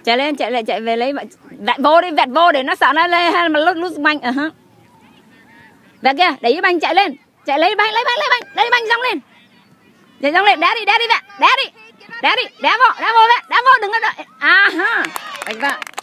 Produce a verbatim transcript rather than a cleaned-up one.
Chạy lên, chạy lại, chạy về lấy vẹt vô đi, vẹt vô để nó sợ nó lên hay mà lút lút banh. Ờ hả. Vẹt kia, để ý banh chạy lên. Chạy lấy banh, lấy banh, lấy banh, lấy banh rong lên. Để rong lên, đá đi, đá đi vẹt, đá đi. Đá đi, đá vô, đá vô vẹt, đá vô đừng có đợi. À ha. Đánh vẹt.